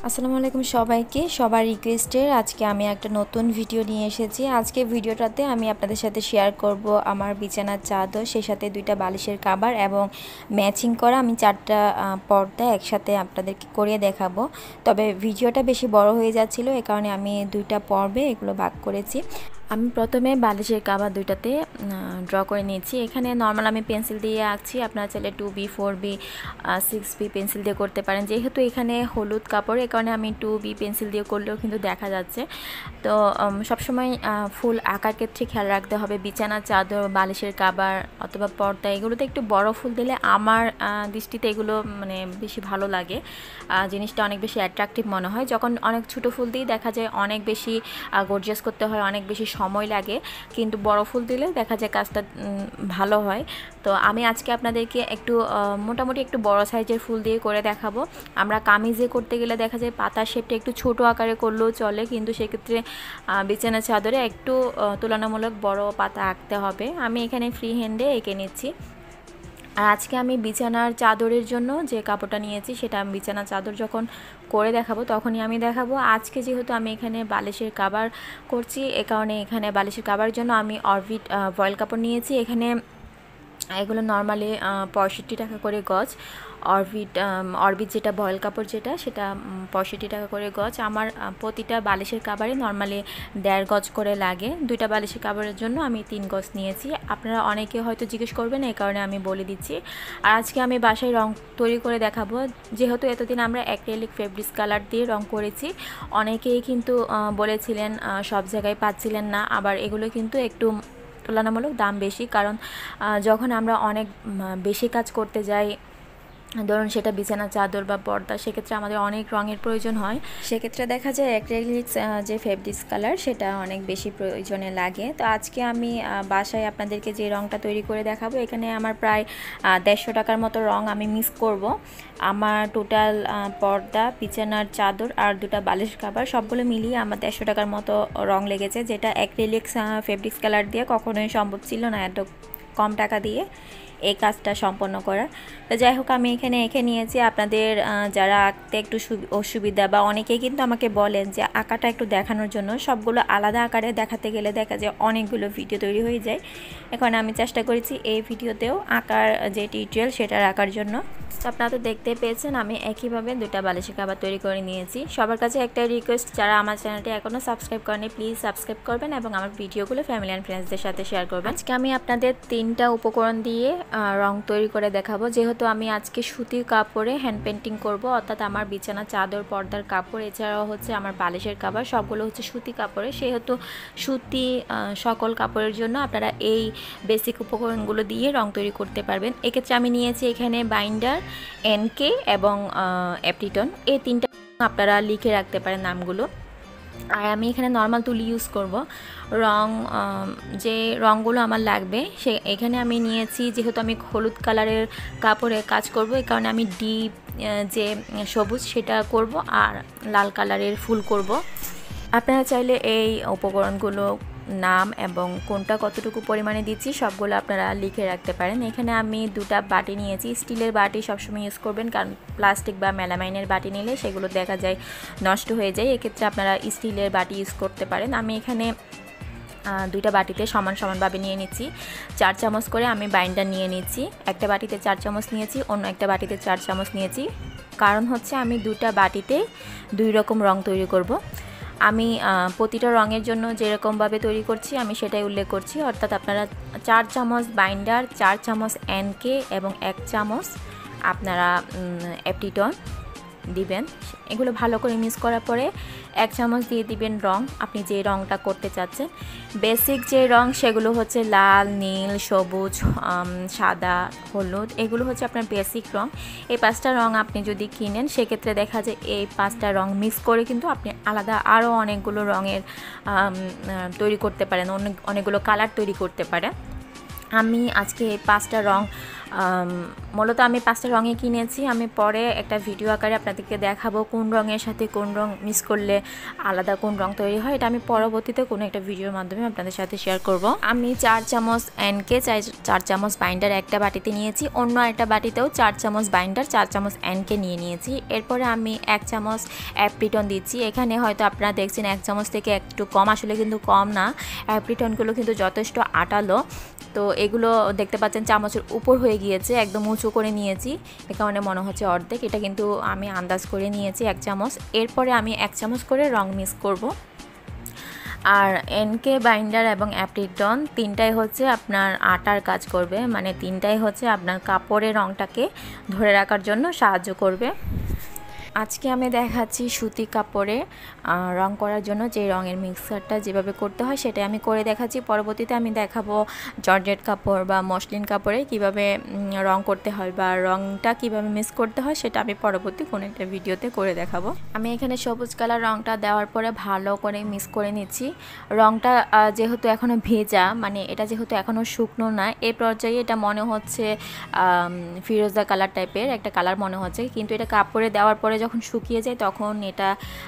আসসালামু আলাইকুম সবাইকে। সবার রিকোয়েস্টের আজকে আমি একটা নতুন ভিডিও নিয়ে এসেছি। আজকে ভিডিওটাতে আমি আপনাদের সাথে শেয়ার করব আমার বিছানার চাদর, সেই সাথে দুইটা বালিশের কভার এবং ম্যাচিং করা আমি 4টা পর্দা একসাথে আপনাদেরকে করিয়ে দেখাবো। তবে ভিডিওটা বেশি বড় হয়ে যাচ্ছিল, এই কারণে আমি দুইটা পর্বে এগুলো ভাগ করেছি। আমি প্রথমে বালিশের কভার দুইটাতে ড্র করে নিয়েছি। এখানে নর্মাল আমি পেন্সিল দিয়ে আঁকছি, আপনারা চাইলে 2B 4B 6B পেন্সিল দিয়ে করতে পারেন। যেহেতু এখানে হলুদ কাপড়, এই কারণে আমি 2B পেন্সিল দিয়ে করলেও কিন্তু দেখা যাচ্ছে। তো সবসময় ফুল আঁকার ক্ষেত্রে খেয়াল রাখতে হবে, বিছানার চাদর, বালিশের কভার অথবা পর্দা এগুলোতে একটু বড় ফুল দিলে আমার দৃষ্টিতে এগুলো মানে বেশি ভালো লাগে, জিনিসটা অনেক বেশি অ্যাট্রাকটিভ মনে হয়। যখন অনেক ছোটো ফুল দিয়ে দেখা যায় অনেক বেশি গর্জিয়াস করতে হয়, অনেক বেশি সময় লাগে, কিন্তু বড় ফুল দিলে দেখা যায় কাজটা ভালো হয়। তো আমি আজকে আপনাদেরকে একটু মোটামুটি একটু বড় সাইজের ফুল দিয়ে করে দেখাবো। আমরা কামিজে করতে গেলে দেখা যায় পাতার শেপটা একটু ছোট আকারে করলেও চলে, কিন্তু সেক্ষেত্রে বিছানার চাদরে একটু তুলনামূলক বড় পাতা আঁকতে হবে। আমি এখানে ফ্রি হ্যান্ডে এঁকে নিচ্ছি। আর আজকে আমি বিছানার চাদরের জন্য যে কাপড়টা নিয়েছি সেটা আমি বিছানার চাদর যখন করে দেখাবো তখনই আমি দেখাবো। আজকে যেহেতু আমি এখানে বালিশের কভার করছি, এ কারণে এখানে বালিশের কভারের জন্য আমি অরবিট ভয়েল কাপড় নিয়েছি। এখানে এগুলো নর্মালি 65 টাকা করে গজ। অরবিট যেটা ভয়েল কাপড় সেটা 65 টাকা করে গজ। আমার প্রতিটা বালিশের কভারে নর্মালি 1.5 গজ করে লাগে। দুইটা বালিশের কভারের জন্য আমি 3 গজ নিয়েছি। আপনারা অনেকে হয়তো জিজ্ঞেস করবেন, এই কারণে আমি বলে দিচ্ছি। আর আজকে আমি বাসায় রং তৈরি করে দেখাবো। যেহেতু এতদিন আমরা অ্যাক্রিলিক ফেব্রিক কালার দিয়ে রং করেছি, অনেকেই কিন্তু বলেছিলেন সব জায়গায় পাচ্ছিলেন না। আবার এগুলো কিন্তু একটু তুলনামূলক দাম বেশি, কারণ যখন আমরা অনেক বেশি কাজ করতে যাই, ধরুন সেটা বিছানা চাদর বা পর্দা, সেক্ষেত্রে আমাদের অনেক রঙের প্রয়োজন হয়। সেক্ষেত্রে দেখা যায় অ্যাক্রিলিক্স যে ফেব্রিক কালার সেটা অনেক বেশি প্রয়োজনে লাগে। তো আজকে আমি বাসায় আপনাদেরকে যে রঙটা তৈরি করে দেখাবো, এখানে আমার প্রায় 150 টাকার মতো রঙ আমি মিক্স করব। আমার টোটাল পর্দা, বিছানার চাদর আর দুটা বালিশ কভার সবগুলো মিলিয়ে আমার 150 টাকার মতো রঙ লেগেছে, যেটা অ্যাক্রিলিক্স ফেব্রিক কালার দিয়ে কখনোই সম্ভব ছিল না এত কম টাকা দিয়ে এই কাজটা সম্পন্ন করার। তো যাই হোক, আমি এখানে এঁকে নিয়েছি। আপনাদের যারা আঁকতে একটু অসুবিধা বা অনেকেই কিন্তু আমাকে বলেন যে আঁকাটা একটু দেখানোর জন্য, সবগুলো আলাদা আকারে দেখাতে গেলে দেখা যায় অনেকগুলো ভিডিও তৈরি হয়ে যায়। এখন আমি চেষ্টা করেছি এই ভিডিওতেও আঁকার যে টিউটোরিয়াল সেটা আঁকার জন্য। তো আপনারা তো দেখতেই পেয়েছেন আমি একইভাবে দুটা বালিশের কভার তৈরি করে নিয়েছি। সবার কাছে একটা রিকোয়েস্ট, যারা আমার চ্যানেলটি এখনও সাবস্ক্রাইব করেনি প্লিজ সাবস্ক্রাইব করবেন এবং আমার ভিডিওগুলো ফ্যামিলি অ্যান্ড ফ্রেন্ডসদের সাথে শেয়ার করবেন। আজকে আমি আপনাদের 3টা উপকরণ দিয়ে রং তৈরি করে দেখাবো। যেহেতু আমি আজকে সুতির কাপড়ে হ্যান্ড পেন্টিং করব, অর্থাৎ আমার বিছানা চাদর, পর্দার কাপড়, এছাড়াও হচ্ছে আমার বালিশের কভার সবগুলো হচ্ছে সুতি কাপড়ে, সেহেতু সুতি সকল কাপড়ের জন্য আপনারা এই বেসিক উপকরণগুলো দিয়ে রং তৈরি করতে পারবেন। এক্ষেত্রে আমি নিয়েছি এখানে বাইন্ডার, NK এবং অ্যাপ্টিটন, এই 3টা আপনারা লিখে রাখতে পারেন নামগুলো। আর আমি এখানে নর্মাল তুলি ইউজ করব। রং যে রঙগুলো আমার লাগবে এখানে আমি নিয়েছি, যেহেতু আমি হলুদ কালারের কাপড়ে কাজ করব, এই কারণে আমি ডিপ যে সবুজ সেটা করব আর লাল কালারের ফুল করব। আপনারা চাইলে এই উপকরণগুলো নাম এবং কোনটা কতটুকু পরিমাণে দিচ্ছি সবগুলো আপনারা লিখে রাখতে পারেন। এখানে আমি দুটা বাটি নিয়েছি। স্টিলের বাটি সবসময় ইউজ করবেন, কারণ প্লাস্টিক বা মেলামাইনের বাটি নিলে সেগুলো দেখা যায় নষ্ট হয়ে যায়। এক্ষেত্রে আপনারা স্টিলের বাটি ইউজ করতে পারেন। আমি এখানে দুইটা বাটিতে সমান সমানভাবে নিয়ে নিচ্ছি। 4 চামচ করে আমি বাইন্ডার নিয়ে নিচ্ছি। একটা বাটিতে 4 চামচ নিয়েছি, অন্য একটা বাটিতে 4 চামচ নিয়েছি। কারণ হচ্ছে আমি দুটা বাটিতে 2 রকম রং তৈরি করব। আমি প্রতিটা রঙের জন্য যেরকমভাবে তৈরি করছি আমি সেটাই উল্লেখ করছি, অর্থাৎ আপনারা 4 চামচ বাইন্ডার, 4 চামচ NK এবং 1 চামচ আপনারা অ্যাপ্টিটন দিবেন। এগুলো ভালো করে মিক্স করার পরে 1 চামচ দিয়ে দিবেন রং, আপনি যে রংটা করতে চাচ্ছেন। বেসিক যে রং সেগুলো হচ্ছে লাল, নীল, সবুজ, সাদা, হলুদ, এগুলো হচ্ছে আপনার বেসিক রং। এই 5টা রং আপনি যদি কিনেন সেক্ষেত্রে দেখা যায় এই 5টা রং মিক্স করে কিন্তু আপনি আলাদা আরও অনেকগুলো রঙের তৈরি করতে পারেন, অনেকগুলো কালার তৈরি করতে পারেন। আমি আজকে এই 5টা রং মূলত আমি 5টা রঙই কিনেছি। আমি পরে একটা ভিডিও আকারে আপনাদেরকে দেখাবো কোন রঙের সাথে কোন রং মিক্স করলে আলাদা কোন রং তৈরি হয়। এটা আমি পরবর্তীতে কোনো একটা ভিডিওর মাধ্যমে আপনাদের সাথে শেয়ার করব। আমি 4 চামচ এনকে 4 চামচ বাইন্ডার একটা বাটিতে নিয়েছি, অন্য একটা বাটিতেও 4 চামচ বাইন্ডার 4 চামচ এনকে নিয়েছি। এরপরে আমি 1 চামচ অ্যাপ্রিটন দিচ্ছি। এখানে হয়তো আপনারা দেখছেন 1 চামচ থেকে একটু কম, আসলে কিন্তু কম না, অ্যাপ্রিটনগুলো কিন্তু যথেষ্ট আটালো। তো এগুলো দেখতে পাচ্ছেন চামচের উপর হয়ে গিয়েছে, একদম উঁচু করে নিয়েছি, এ কারণে মনে হচ্ছে অর্ধেক। এটা কিন্তু আমি আন্দাজ করে নিয়েছি 1 চামচ। এরপরে আমি 1 চামচ করে রং মিক্স করব। আর এনকে বাইন্ডার এবং অ্যাপ্রিটন তিনটাই হচ্ছে আপনার আটার কাজ করবে, মানে তিনটাই হচ্ছে আপনার কাপড়ের রংটাকে ধরে রাখার জন্য সাহায্য করবে। আজকে আমি দেখাচ্ছি সুতি কাপড়ে রং করার জন্য যে রঙের মিক্সারটা যেভাবে করতে হয় সেটা আমি করে দেখাচ্ছি। পরবর্তীতে আমি দেখাবো জর্জেট কাপড় বা মসলিন কাপড়ে কিভাবে রং করতে হয় বা রংটা কিভাবে মিক্স করতে হয়, সেটা আমি পরবর্তী কোনো একটা ভিডিওতে করে দেখাবো। আমি এখানে সবুজ কালার রংটা দেওয়ার পরে ভালো করে মিক্স করে নিচ্ছি। রংটা যেহেতু এখনও ভেজা, মানে এটা যেহেতু এখনও শুকনো না, এই পর্যায়ে এটা মনে হচ্ছে ফিরোজা কালার টাইপের একটা কালার মনে হচ্ছে, কিন্তু এটা কাপড়ে দেওয়ার পরে যখন শুকিয়ে যায় তখন এটা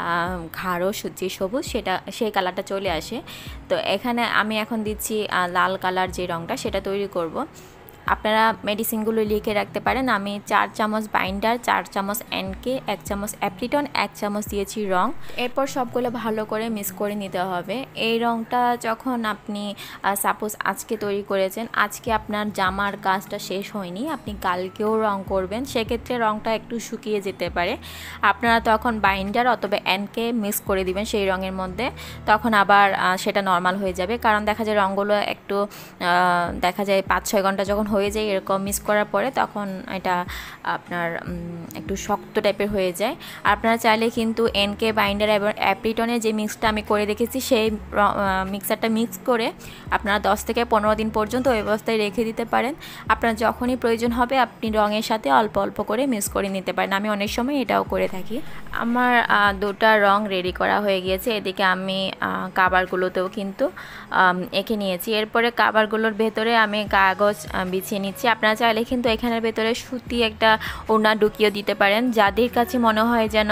গাঢ় যে সবুজ সেই কালারটা চলে আসে। তো এখানে আমি এখন দিচ্ছি লাল কালার যে রঙটা সেটা তৈরি করব। আপনারা মেডিসিনগুলো লিখে রাখতে পারেন। আমি 4 চামচ বাইন্ডার, 4 চামচ এনকে, 1 চামচ অ্যাপ্রিটন, 1 চামচ দিয়েছি রং। এরপর সবগুলো ভালো করে মিক্স করে নিতে হবে। এই রংটা যখন আপনি সাপোজ আজকে তৈরি করেছেন, আজকে আপনার জামার কাজটা শেষ হয়নি, আপনি কালকেও রং করবেন, সেক্ষেত্রে রংটা একটু শুকিয়ে যেতে পারে। আপনারা তখন বাইন্ডার অথবা এনকে মিক্স করে দিবেন সেই রঙের মধ্যে, তখন আবার সেটা নর্মাল হয়ে যাবে। কারণ দেখা যায় রঙগুলো একটু দেখা যায় 5-6 ঘন্টা যখন হয়ে যায় এরকম মিক্স করার পরে, তখন এটা আপনার একটু শক্ত টাইপের হয়ে যায়। আপনারা চাইলে কিন্তু এনকে বাইন্ডার এবং অ্যাপ্রিটনের যে মিক্সটা আমি করে রেখেছি সেই মিক্সারটা মিক্স করে আপনারা 10 থেকে 15 দিন পর্যন্ত ওই অবস্থায় রেখে দিতে পারেন। আপনার যখনই প্রয়োজন হবে আপনি রঙের সাথে অল্প অল্প করে মিক্স করে নিতে পারেন। আমি অনেক সময় এটাও করে থাকি। আমার 2টা রং রেডি করা হয়ে গিয়েছে। এদিকে আমি কাভারগুলোতেও কিন্তু এঁকে নিয়েছি। এরপরে কাভারগুলোর ভেতরে আমি কাগজ বিছিয়ে নিচ্ছি। আপনারা চাইলে কিন্তু এখানের ভেতরে সুতি একটা ওড়না ঢুকিয়ে দিতে পারেন। যাদের কাছে মনে হয় যেন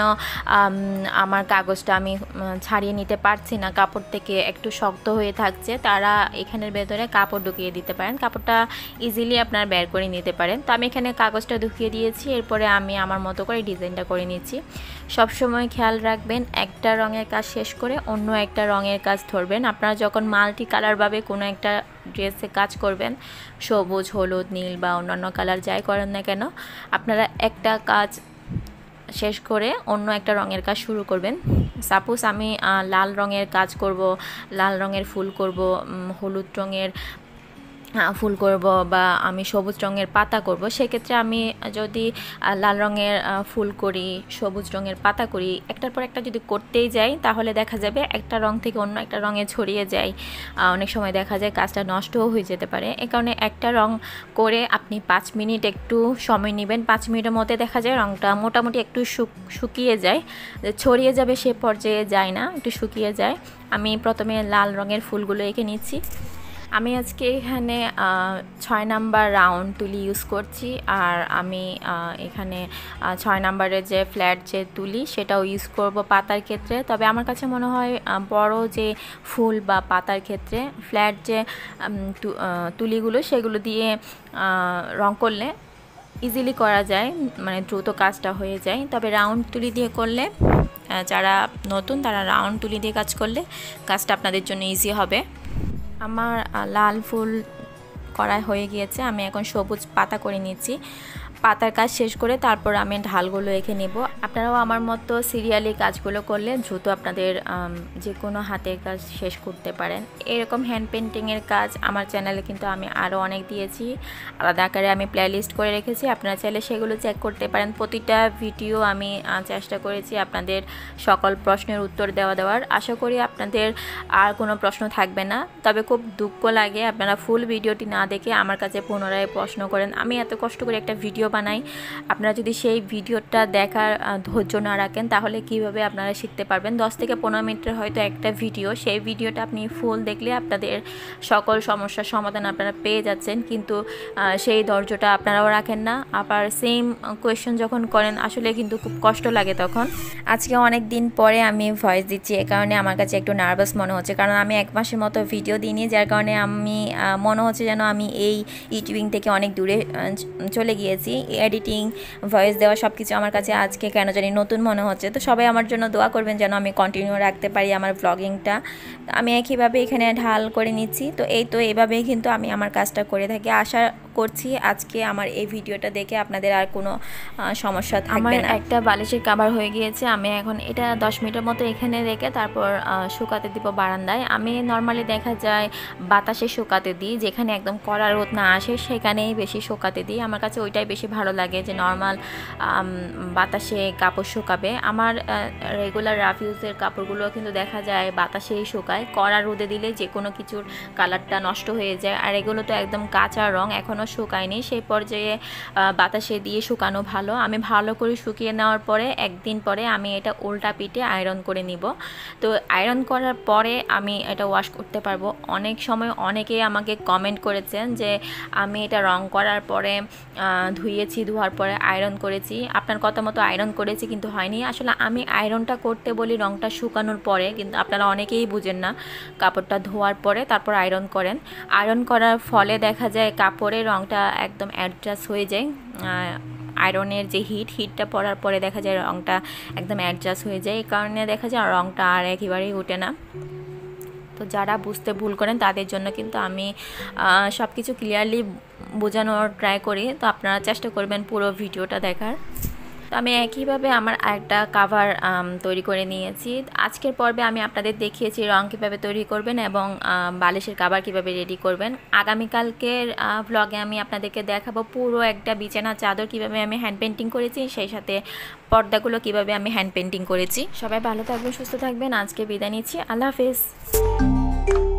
আমার কাগজটা আমি ছাড়িয়ে নিতে পারছি না, কাপড় থেকে একটু শক্ত হয়ে থাকছে, তারা এখানের ভেতরে কাপড় ঢুকিয়ে দিতে পারেন। কাপড়টা ইজিলি আপনারা বের করে নিতে পারেন। তো আমি এখানে কাগজটা ঢুকিয়ে দিয়েছি। এরপরে আমি আমার মতো করে ডিজাইনটা করে নিচ্ছি। সবসময় খেয়াল রাখবেন একটা রঙের কাজ শেষ করে অন্য একটা রঙের কাজ ধরবেন। আপনারা যখন মাল্টি কালারভাবে কোনো একটা ড্রেসে কাজ করবেন, সবুজ, হলুদ, নীল বা অন্যান্য কালার যাই করেন না কেন, আপনারা একটা কাজ শেষ করে অন্য একটা রঙের কাজ শুরু করবেন। সাপোজ আমি লাল রঙের কাজ করব, লাল রঙের ফুল করব, হলুদ রঙের ফুল করব বা আমি সবুজ রঙের পাতা করব, সেক্ষেত্রে আমি যদি লাল রঙের ফুল করি, সবুজ রঙের পাতা করি, একটার পর একটা যদি করতেই যাই তাহলে দেখা যাবে একটা রং থেকে অন্য একটা রঙে ছড়িয়ে যায়। অনেক সময় দেখা যায় কাজটা নষ্টও হয়ে যেতে পারে। এই কারণে একটা রং করে আপনি 5 মিনিট একটু সময় নেবেন। 5 মিনিটের মধ্যে দেখা যায় রংটা মোটামুটি একটু শুকিয়ে যায়, ছড়িয়ে যাবে সে পর্যায়ে যায় না, একটু শুকিয়ে যায়। আমি প্রথমে লাল রঙের ফুলগুলো এঁকে নিচ্ছি। আমি আজকে এখানে 6 নাম্বার রাউন্ড তুলি ইউজ করছি, আর আমি এখানে 6 নাম্বারের যে ফ্ল্যাট যে তুলি সেটাও ইউজ করব পাতার ক্ষেত্রে। তবে আমার কাছে মনে হয় বড় যে ফুল বা পাতার ক্ষেত্রে ফ্ল্যাট যে তুলিগুলো সেগুলো দিয়ে রং করলে ইজিলি করা যায়, মানে দ্রুত কাজটা হয়ে যায়। তবে রাউন্ড তুলি দিয়ে করলে, যারা নতুন তারা রাউন্ড তুলি দিয়ে কাজ করলে কাজটা আপনাদের জন্য ইজি হবে। আমার লাল ফুল করা হয়ে গিয়েছে, আমি এখন সবুজ পাতা করে নিচ্ছি। পাতার কাজ শেষ করে তারপর আমি ঢালগুলো এঁকে নেব। আপনারাও আমার মতো সিরিয়ালি কাজগুলো করলে দ্রুত আপনাদের যে কোনো হাতের কাজ শেষ করতে পারেন। এরকম হ্যান্ড পেন্টিংয়ের কাজ আমার চ্যানেলে কিন্তু আমি আরও অনেক দিয়েছি, আলাদা আকারে আমি প্লেলিস্ট করে রেখেছি, আপনারা চাইলে সেগুলো চেক করতে পারেন। প্রতিটা ভিডিও আমি চেষ্টা করেছি আপনাদের সকল প্রশ্নের উত্তর দেওয়ার। আশা করি আপনাদের আর কোনো প্রশ্ন থাকবে না। তবে খুব দুঃখ লাগে আপনারা ফুল ভিডিওটি না দেখে আমার কাছে পুনরায় প্রশ্ন করেন। আমি এত কষ্ট করে একটা ভিডিও ভিডিও বানাই। আপনারা যদি সেই ভিডিওটা দেখার ধৈর্য না রাখেন তাহলে কিভাবে আপনারা শিখতে পারবেন। 10 থেকে 15 মিনিটের হয়তো একটা ভিডিও, সেই ভিডিওটা আপনি ফুল দেখলে আপনাদের সকল সমস্যার সমাধান আপনারা পেয়ে যাচ্ছেন, কিন্তু সেই ধৈর্যটা আপনারাও রাখেন না। আবার সেম কোয়েশ্চেন যখন করেন আসলে কিন্তু খুব কষ্ট লাগে তখন। আজকে অনেক দিন পরে আমি ভয়েস দিচ্ছি, এ কারণে আমার কাছে একটু নার্ভাস মনে হচ্ছে, কারণ আমি 1 মাসের মতো ভিডিও দিইনি, যার কারণে আমি মনে হচ্ছে যেন আমি এই ইউটিউবিং থেকে অনেক দূরে চলে গিয়েছি। এডিটিং, ভয়েস দেওয়া সব কিছু আমার কাছে আজকে কেন জানি নতুন মনে হচ্ছে। তো সবাই আমার জন্য দোয়া করবেন যেন আমি কন্টিনিউ রাখতে পারি আমার ব্লগিংটা। আমি একইভাবে এখানে ঢাল করে নিচ্ছি। তো এইভাবেই কিন্তু আমি আমার কাজটা করে থাকি। আশা করছি আজকে আমার এই ভিডিওটা দেখে আপনাদের আর কোনো সমস্যা থাকবে না। একটা বালিশের কভার হয়ে গিয়েছে, আমি এখন এটা 10 মিনিটের মতো এখানে রেখে তারপর শুকাতে দিব বারান্দায়। আমি নর্মালি দেখা যায় বাতাসে শুকাতে দিই, যেখানে একদম কড়া রোদ না আসে সেখানেই বেশি শুকাতে দিই। আমার কাছে ওইটাই বেশি ভালো লাগে যে নর্মাল বাতাসে কাপড় শুকাবে। আমার রেগুলার রাফ ইউজের কাপড়গুলো কিন্তু দেখা যায় বাতাসেই শুকায়, কড়া রোদে দিলে যে কোনো কিছুর কালারটা নষ্ট হয়ে যায়। আর এগুলো তো একদম কাঁচা রং, এখনও শুকায়নি, সেই পর্যায়ে বাতাসে দিয়ে শুকানো ভালো। আমি ভালো করে শুকিয়ে নেওয়ার পরে একদিন পরে আমি এটা উল্টা পিঠে আয়রন করে নিব। তো আয়রন করার পরে আমি এটা ওয়াশ করতে পারবো। অনেক সময় অনেকেই আমাকে কমেন্ট করেছেন যে আমি এটা রং করার পরে ধুয়েছি, ধোয়ার পরে আয়রন করেছি, আপনার কথা মতো আয়রন করেছি কিন্তু হয়নি। আসলে আমি আয়রনটা করতে বলি রংটা শুকানোর পরে, কিন্তু আপনারা অনেকেই বুঝেন না, কাপড়টা ধোয়ার পরে তারপর আয়রন করেন। আয়রন করার ফলে দেখা যায় কাপড়ের রংটা একদম অ্যাডজাস্ট হয়ে যায়। আয়রনের যে হিটটা পড়ার পরে দেখা যায় রংটা একদম অ্যাডজাস্ট হয়ে যায়, এই কারণে দেখা যায় রংটা আর একেবারেই ওঠে না। তো যারা বুঝতে ভুল করেন তাদের জন্য কিন্তু আমি সব কিছু ক্লিয়ারলি বোঝানোর ট্রাই করি। তো আপনারা চেষ্টা করবেন পুরো ভিডিওটা দেখার। তো আমি একইভাবে আমার আরেকটা কাভার তৈরি করে নিয়েছি। আজকের পর্বে আমি আপনাদের দেখিয়েছি রং কীভাবে তৈরি করবেন এবং বালিশের কাভার কীভাবে রেডি করবেন। আগামীকালকের ভ্লগে আমি আপনাদেরকে দেখাবো পুরো একটা বিছানা চাদর কীভাবে আমি হ্যান্ড পেন্টিং করেছি, সেই সাথে পর্দাগুলো কীভাবে আমি হ্যান্ড পেন্টিং করেছি। সবাই ভালো থাকবেন, সুস্থ থাকবেন। আজকে বিদায় নিচ্ছি, আল্লাহ হাফেজ।